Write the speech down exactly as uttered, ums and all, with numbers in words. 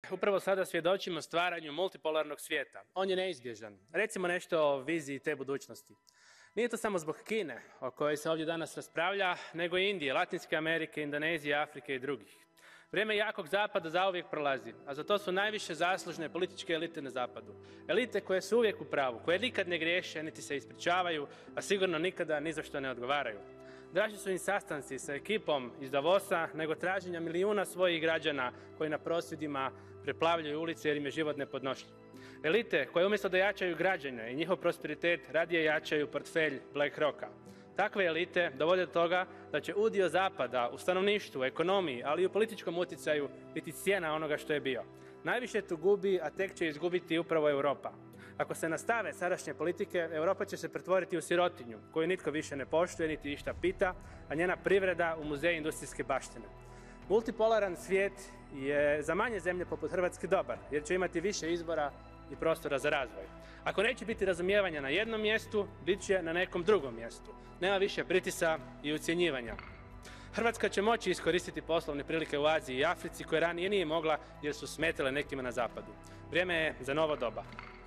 Upravo sada svjedočimo stvaranju multipolarnog svijeta. On je neizbježan. Recimo nešto o viziji te budućnosti. Nije to samo zbog Kine, o kojoj se ovdje danas raspravlja, nego i Indije, Latinske Amerike, Indonezije, Afrike i drugih. Vrijeme jakog zapada zauvijek prolazi, a za to su najviše zaslužne političke elite na zapadu. Elite koje su uvijek u pravu, koje nikad ne griješe, niti se ispričavaju, a sigurno nikada ni za što ne odgovaraju. Draži su im sastanci sa ekipom iz Davosa nego traženja milijuna svojih građana koji na prosvjedima preplavljaju ulice jer im je život nepodnošljiv. Elite koje umjesto da jačaju građane i njihov prosperitet radije jačaju portfelj BlackRocka. Takve elite dovode do toga da će udio zapada u stanovništvu, ekonomiji, ali i u političkom utjecaju biti cijena onoga što je bio. Najviše tu gubi, a tek će izgubiti upravo Europa. Ako se nastave sadašnje politike, Europa će se pretvoriti u sirotinju, koju nitko više ne poštuje niti išta pita, a njena privreda u muzej industrijske baštine. Multipolaran svijet je za manje zemlje poput Hrvatske dobar, jer će imati više izbora i prostora za razvoj. Ako neće biti razumijevanja na jednom mjestu, bit će na nekom drugom mjestu. Nema više pritisa i ucjenjivanja. Hrvatska će moći iskoristiti poslovne prilike u Aziji i Africi koje ranije nije mogla jer su smetale nekima na zapadu. Vrijeme je za novo doba.